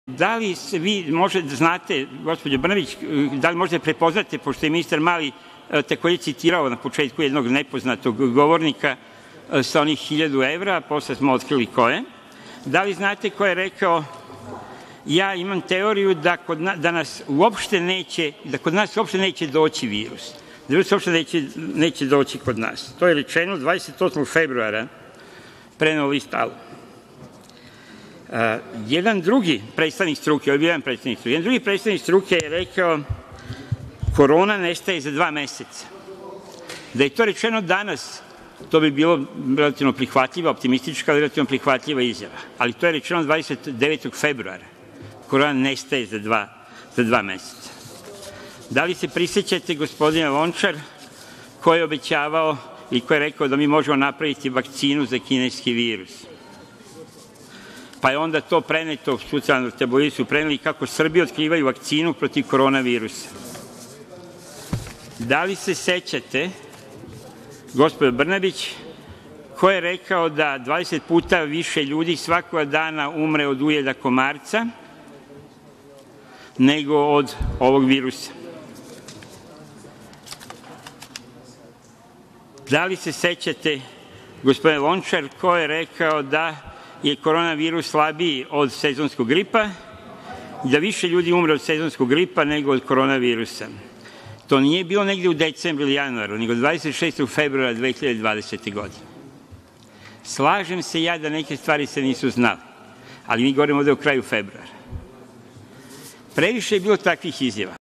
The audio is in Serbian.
da li vi možete znate, gospođo Brnabić, da li možete prepoznate, pošto je ministar Mali takođe citirao na početku jednog nepoznatog govornika sa onih 1000 evra, a posle smo otkrili ko je, da li znate ko je rekao ja imam teoriju da kod nas uopšte neće doći virus, da virus uopšte neće doći kod nas. To je rečeno 28. februara preneo list Alu. Jedan drugi predstavnik struke, jedan drugi predstavnik struke je rekao korona nestaje za 2 meseca. Da je to rečeno danas, to bi bilo relativno prihvatljiva, optimistička, relativno prihvatljiva izjava, ali to je rečeno 29. februara. Korona nestaje za 2 meseca. Da li se prisećate gospodina Lončar, ko je obećavao i ko je rekao da mi možemo napraviti vakcinu za kineski virus? Pa je onda to preneto, socijalni tabloidi su preneli kako Srbi otkrivaju vakcinu protiv koronavirusa. Da li se sećate, gospođo Brnabić, ko je rekao da 20 puta više ljudi svakoga dana umre od ujeda komarca nego od ovog virusa? Da li se sećate, gospodine Lončar, ko je rekao da je koronavirus slabiji od sezonskog gripa i da više ljudi umre od sezonskog gripa nego od koronavirusa? To nije bilo negde u decembru ili januaru, nego 26. februara 2020. godine. Slažem se ja da neke stvari se nisu znale, ali mi govorimo ovde o kraju februara. Previše je bilo takvih izjava.